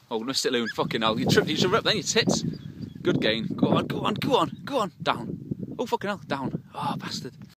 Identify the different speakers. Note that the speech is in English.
Speaker 1: Oh, missed it, Loon. Fucking hell. You tripped each other up then, you tits. Good gain. Go on, go on, go on, go on. Down. Oh, fucking hell. Down. Oh, bastard.